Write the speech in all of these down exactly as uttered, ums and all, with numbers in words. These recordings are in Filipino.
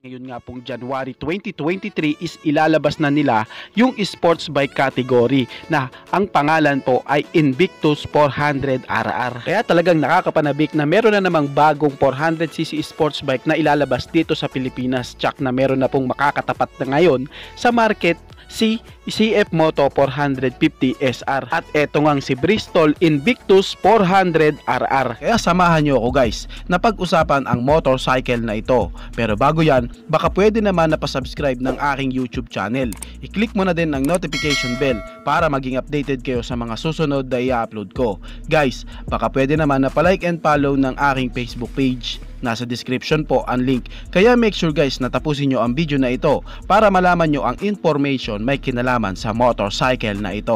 Ngayon nga pong January twenty twenty-three is ilalabas na nila yung sports bike category na ang pangalan po ay Invictus four hundred R R. Kaya talagang nakakapanabik na meron na namang bagong four hundred c c sports bike na ilalabas dito sa Pilipinas. Tsak na meron na pong makakatapat na ngayon sa market si C F Moto four fifty S R at eto ngang si Bristol Invictus four hundred R R. Kaya samahan nyo ako guys na pag-usapan ang motorcycle na ito. Pero bago yan, baka pwede naman na pasubscribe ng aking YouTube channel. I-click mo na din ang notification bell para maging updated kayo sa mga susunod na i-upload ko. Guys, baka pwede naman na palike and follow ng aking Facebook page. Nasa description po ang link. Kaya make sure guys na tapusin nyo ang video na ito para malaman nyo ang information may kinalaman sa motorcycle na ito.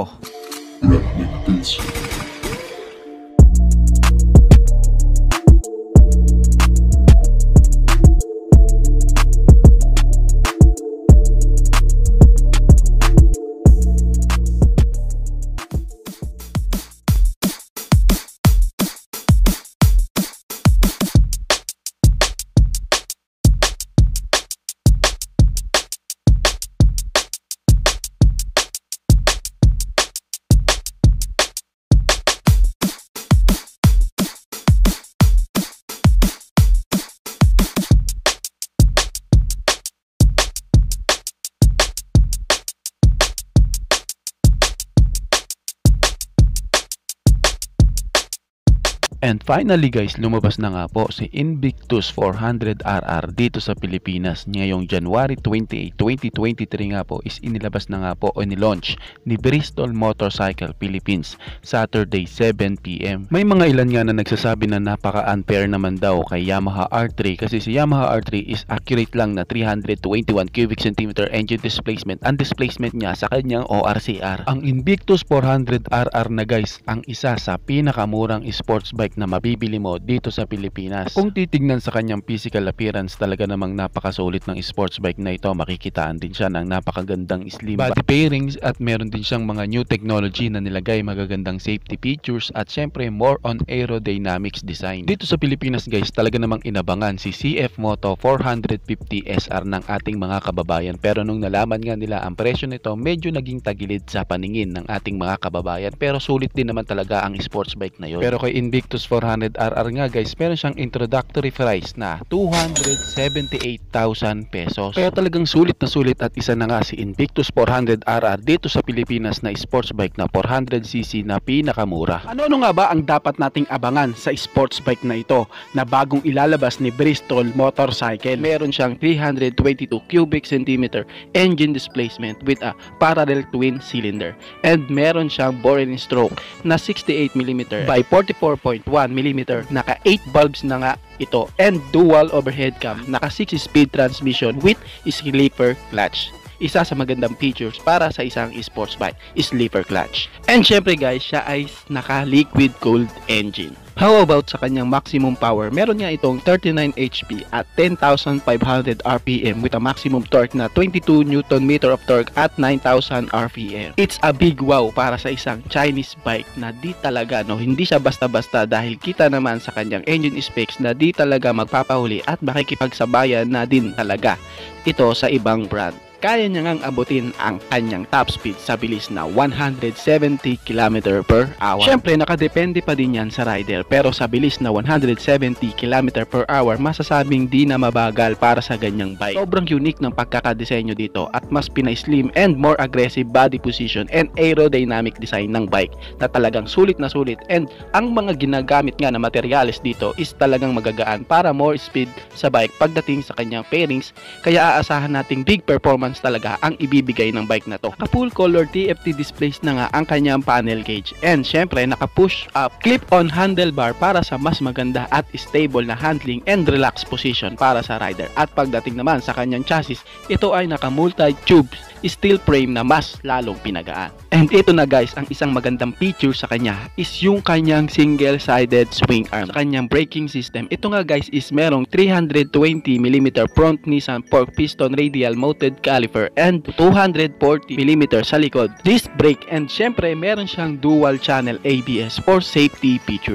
And finally guys, lumabas na nga po si Invictus four hundred R R dito sa Pilipinas. Ngayong January twenty-eighth, twenty twenty-three nga po is inilabas na nga po o nilaunch ni Bristol Motorcycle Philippines Saturday seven p m May mga ilan nga na nagsasabi na napaka-unfair naman daw kay Yamaha R three kasi si Yamaha R three is accurate lang na three hundred twenty-one cubic centimeter engine displacement. Ang displacement niya sa kanyang O R C R. Ang Invictus four hundred R R na guys, ang isa sa pinakamurang sports bike na mabibili mo dito sa Pilipinas. Kung titignan sa kanyang physical appearance, talaga namang napakasulit ng sports bike na ito. Makikitaan din siya ng napakagandang slim body pairings at meron din siyang mga new technology na nilagay, magagandang safety features at syempre more on aerodynamics design. Dito sa Pilipinas guys, talaga namang inabangan si C F Moto four fifty S R ng ating mga kababayan. Pero nung nalaman nga nila ang presyo nito, medyo naging tagilid sa paningin ng ating mga kababayan. Pero sulit din naman talaga ang sports bike na yun. Pero kay Invictus four hundred R R nga guys, meron siyang introductory price na two hundred seventy-eight thousand pesos. Kaya talagang sulit na sulit at isa na nga si Invictus four hundred R R dito sa Pilipinas na sports bike na four hundred c c na pinakamura. Ano-ano nga ba ang dapat nating abangan sa sports bike na ito na bagong ilalabas ni Bristol Motorcycle? Meron siyang three hundred twenty-two cubic centimeter engine displacement with a parallel twin cylinder and meron siyang bore and stroke na sixty-eight millimeter by forty-four point one millimeter. Naka eight bulbs na nga ito and dual overhead cam. Naka six speed transmission with sleeper clutch. Isa sa magandang features para sa isang sports bike, sleeper clutch. And syempre guys, siya ay naka liquid cooled engine. How about sa kanyang maximum power? Meron niya itong thirty-nine H P at ten thousand five hundred R P M with a maximum torque na twenty-two newton meter of torque at nine thousand R P M. It's a big wow para sa isang Chinese bike na di talaga, no, hindi siya basta-basta dahil kita naman sa kanyang engine specs na di talaga magpapahuli at makikipagsabayan na din talaga ito sa ibang brand. Kaya niya ngang abutin ang kanyang top speed sa bilis na one hundred seventy kilometers per hour. Syempre, nakadepende pa din yan sa rider, pero sa bilis na one hundred seventy kilometers per hour, masasabing di na mabagal para sa ganyang bike. Sobrang unique ng pagkakadesenyo dito at mas pinay-slim and more aggressive body position and aerodynamic design ng bike na talagang sulit na sulit, and ang mga ginagamit nga na materials dito is talagang magagaan para more speed sa bike pagdating sa kanyang pairings. Kaya aasahan nating big performance talaga ang ibibigay ng bike na to. Naka full color T F T displays na nga ang kanyang panel gauge and syempre naka push up clip-on handlebar para sa mas maganda at stable na handling and relaxed position para sa rider. At pagdating naman sa kanyang chassis, ito ay naka multi-tube steel frame na mas lalong pinagaan. And ito na guys, ang isang magandang feature sa kanya is yung kanyang single-sided swing arm. Sa kanyang braking system, ito nga guys is merong three hundred twenty millimeter front Nissan fork piston radial mounted caliper and two hundred forty millimeter sa likod disc brake, and syempre meron siyang dual channel A B S for safety features.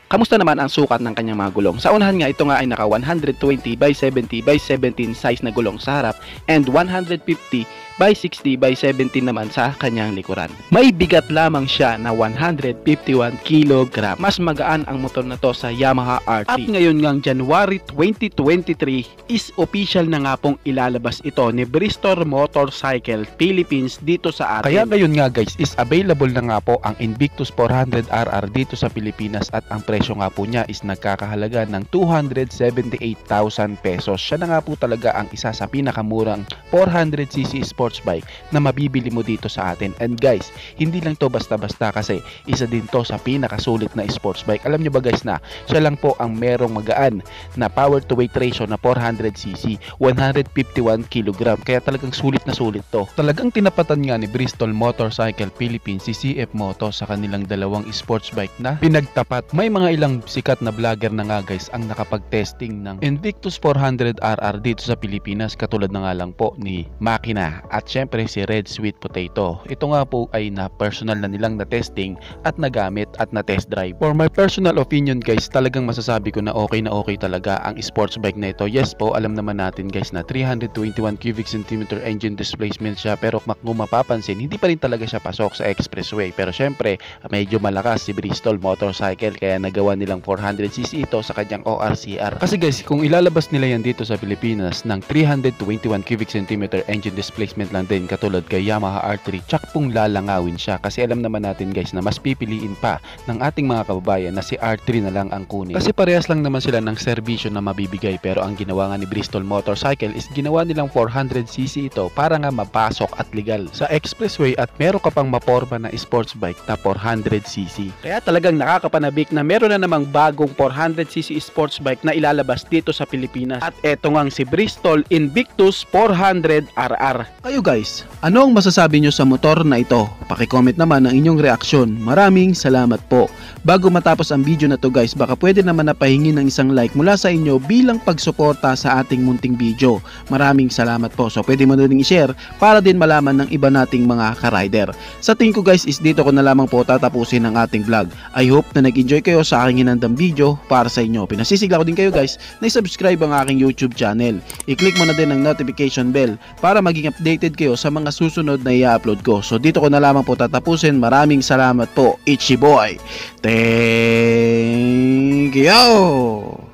Kamusta naman ang sukat ng kanyang mga gulong? Sa unahan nga, ito nga ay naka one twenty by seventy by seventeen size na gulong sa harap and one fifty by sixty by seventeen naman sa kanyang likuran. May bigat lamang siya na one fifty-one kilogram. Mas magaan ang motor na to sa Yamaha R T. At ngayon ngang January twenty twenty-three is official na nga pong ilalabas ito ni Bristol Motorcycle Philippines dito sa atin. Kaya ngayon nga guys is available na nga po ang Invictus four hundred R R dito sa Pilipinas at ang presyo nga po niya is nagkakahalaga ng two hundred seventy-eight thousand pesos. Siya na nga po talaga ang isa sa pinakamurang four hundred c c sports bike na mabibili mo dito sa atin. And guys, hindi lang to basta-basta kasi isa din to sa pinakasulit na sports bike. Alam nyo ba guys na siya lang po ang merong magaan na power to weight ratio na four hundred c c, one fifty-one kilogram. Kaya talagang sulit na sulit to. Talagang tinapatan nga ni Bristol Motorcycle Philippines si C F Moto sa kanilang dalawang sports bike na pinagtapat. May mga ilang sikat na vlogger na nga guys ang nakapag-testing ng Invictus four hundred R R dito sa Pilipinas, katulad na nga lang po ni Makina at syempre si Red Sweet Potato. Ito nga po ay na personal na nilang na-testing at nagamit at na-test drive. For my personal opinion guys, talagang masasabi ko na okay na okay talaga ang sports bike na ito. Yes po, alam naman natin guys na three hundred twenty-one cubic centimeter engine displacement siya, pero kung mapapansin, hindi pa rin talaga siya pasok sa expressway. Pero syempre, medyo malakas si Bristol Motorcycle kaya nagawa nilang four hundred c c ito sa kanyang O R C R. Kasi guys, kung ilalabas nila yan dito sa Pilipinas ng three hundred twenty-one cubic centimeter engine displacement lang din katulad kay Yamaha R three, tsak pong lalangawin siya kasi alam naman natin guys na mas pipiliin pa ng ating mga kababayan na si R three na lang ang kunin. Kasi parehas lang naman sila ng serbisyo na mabibigay, pero ang ginawa nga ni Bristol Motorcycle is ginawa nilang four hundred c c ito para nga mapasok at legal sa expressway at meron ka pang maporma na sports bike na four hundred c c. Kaya talagang nakakapanabik na meron na namang bagong four hundred c c sports bike na ilalabas dito sa Pilipinas. At eto ngang si Bristol Invictus four hundred R R. Kayo guys, ano ang masasabi nyo sa motor na ito? Paki-comment naman ang inyong reaksyon. Maraming salamat po. Bago matapos ang video na to guys, baka pwede naman napahingi ng isang like mula sa inyo bilang pagsuporta sa ating munting video. Maraming salamat po. So pwede mo na rin i-share para din malaman ng iba nating mga ka-rider. Sa tingin ko guys is dito ko na lamang po tatapusin ang ating vlog. I hope na nag-enjoy kayo sa aking hinandang video para sa inyo. Pinasisigla ko din kayo guys na i-subscribe ang aking YouTube channel. I-click mo na din ang notification bell para maging updated kayo sa mga susunod na i-upload ko. So dito ko na lamang po tatapusin. Maraming salamat po. Ichi boy. Thank you!